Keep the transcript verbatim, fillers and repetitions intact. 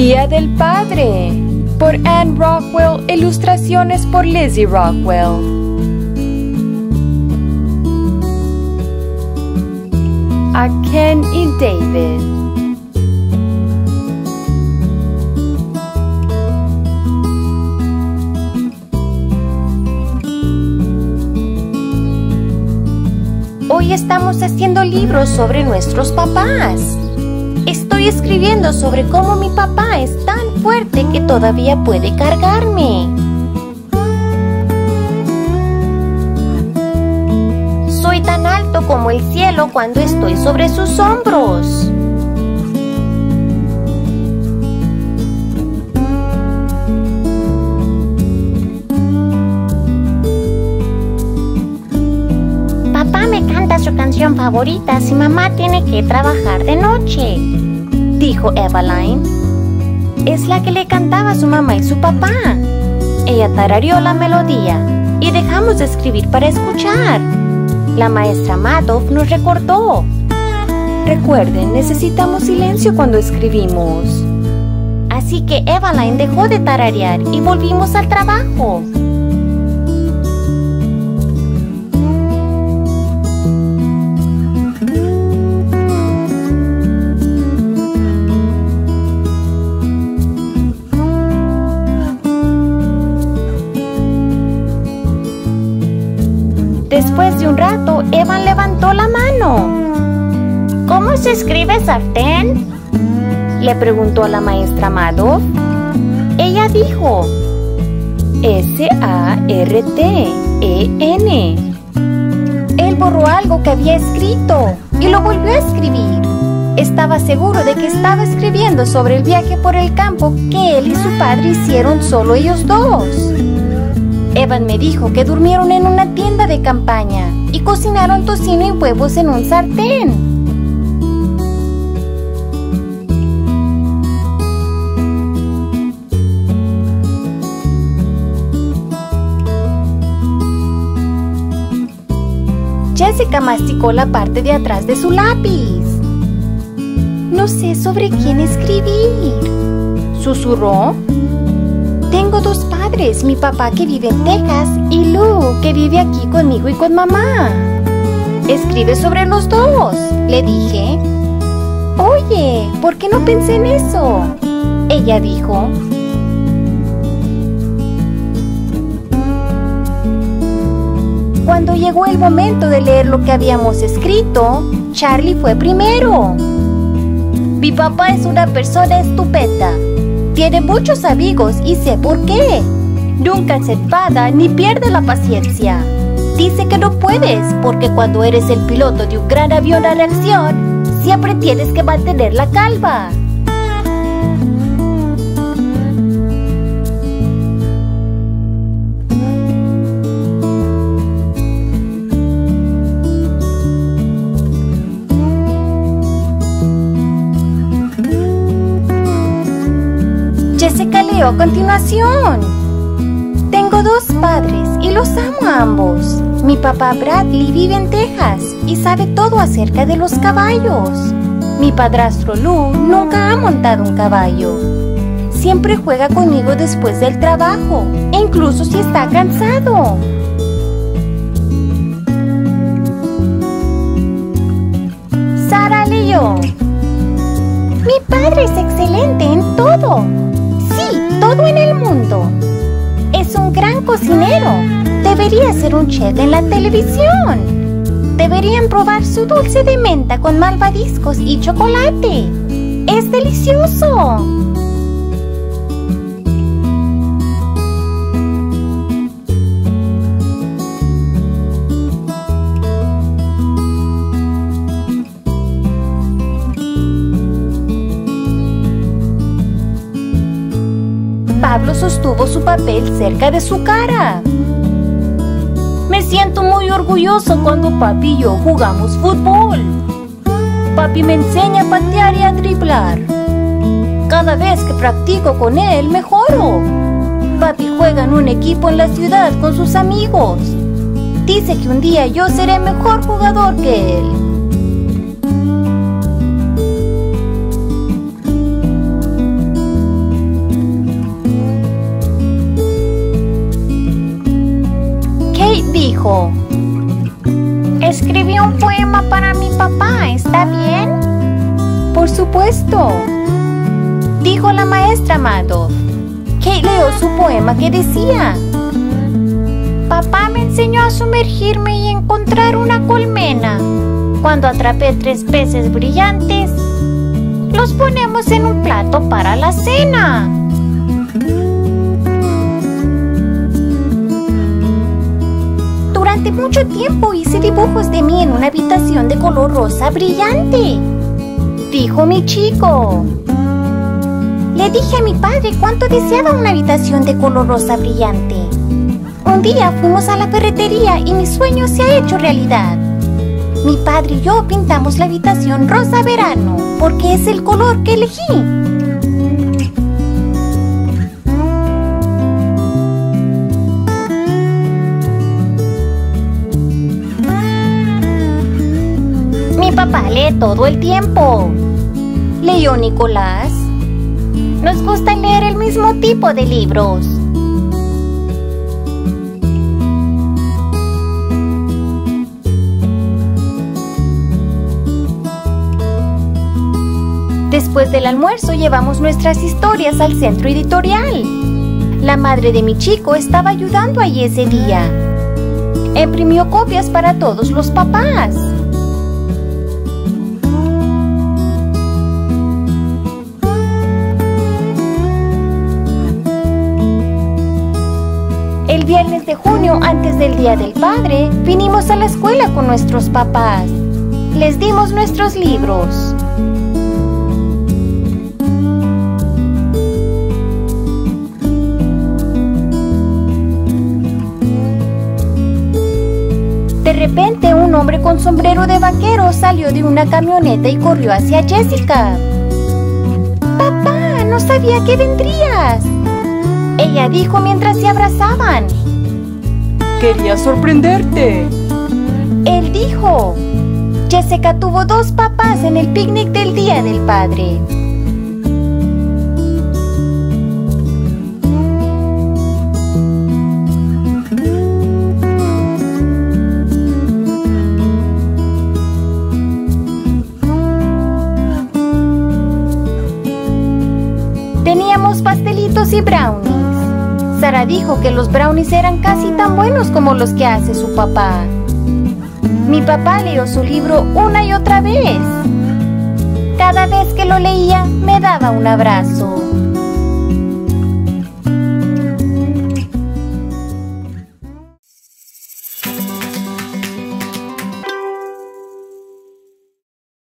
Día del Padre, por Anne Rockwell, ilustraciones por Lizzie Rockwell. A Ken y David. Hoy estamos haciendo libros sobre nuestros papás. Estoy escribiendo sobre cómo mi papá es tan fuerte que todavía puede cargarme. Soy tan alto como el cielo cuando estoy sobre sus hombros. Papá me canta su canción favorita si mamá tiene que trabajar de noche, dijo Eveline. Es la que le cantaba a su mamá y su papá. Ella tarareó la melodía y dejamos de escribir para escuchar. La maestra Madoff nos recordó. Recuerden, necesitamos silencio cuando escribimos. Así que Eveline dejó de tararear y volvimos al trabajo. Después de un rato, Evan levantó la mano. ¿Cómo se escribe sartén?, le preguntó a la maestra Madoff. Ella dijo, S A R T E N. Él borró algo que había escrito y lo volvió a escribir. Estaba seguro de que estaba escribiendo sobre el viaje por el campo que él y su padre hicieron solo ellos dos. Evan me dijo que durmieron en una tienda de campaña y cocinaron tocino y huevos en un sartén. Jessica masticó la parte de atrás de su lápiz. No sé sobre quién escribir, susurró. Tengo dos padres, mi papá que vive en Texas y Lou que vive aquí conmigo y con mamá. Escribe sobre los dos, le dije. Oye, ¿por qué no pensé en eso?, ella dijo. Cuando llegó el momento de leer lo que habíamos escrito, Charlie fue primero. Mi papá es una persona estupenda. Tiene muchos amigos y sé por qué. Nunca se enfada ni pierde la paciencia. Dice que no puedes porque cuando eres el piloto de un gran avión a reacción, siempre tienes que mantener la calma. Jessica leyó a continuación. Tengo dos padres y los amo a ambos. Mi papá Bradley vive en Texas y sabe todo acerca de los caballos. Mi padrastro Lou nunca ha montado un caballo. Siempre juega conmigo después del trabajo, e incluso si está cansado. Sara leyó. Mi padre es excelente en todo. Sí, todo en el mundo. Es un gran cocinero. Debería ser un chef en la televisión. Deberían probar su dulce de menta con malvadiscos y chocolate. ¡Es delicioso! Pablo sostuvo su papel cerca de su cara. Me siento muy orgulloso cuando papi y yo jugamos fútbol. Papi me enseña a patear y a driblar. Cada vez que practico con él, mejoro. Papi juega en un equipo en la ciudad con sus amigos. Dice que un día yo seré mejor jugador que él. dijo: escribí un poema para mi papá, ¿está bien? Por supuesto, dijo la maestra Madoff. Kate leyó su poema que decía: papá me enseñó a sumergirme y encontrar una colmena. Cuando atrapé tres peces brillantes, los ponemos en un plato para la cena. Durante mucho tiempo hice dibujos de mí en una habitación de color rosa brillante, dijo mi chico. Le dije a mi padre cuánto deseaba una habitación de color rosa brillante. Un día fuimos a la ferretería y mi sueño se ha hecho realidad. Mi padre y yo pintamos la habitación rosa verano porque es el color que elegí. Mi papá lee todo el tiempo. Leyó Nicolás. Nos gusta leer el mismo tipo de libros. Después del almuerzo llevamos nuestras historias al centro editorial. La madre de mi chico estaba ayudando allí ese día. Imprimió copias para todos los papás. El viernes de junio, antes del Día del Padre, vinimos a la escuela con nuestros papás. Les dimos nuestros libros. De repente, un hombre con sombrero de vaquero salió de una camioneta y corrió hacia Jessica. ¡Papá, no sabía que vendrías!, ella dijo mientras se abrazaban. Quería sorprenderte. Él dijo. Jessica tuvo dos papás en el picnic del Día del Padre. Teníamos pastelitos y brownies. Sara dijo que los brownies eran casi tan buenos como los que hace su papá. Mi papá leyó su libro una y otra vez. Cada vez que lo leía, me daba un abrazo.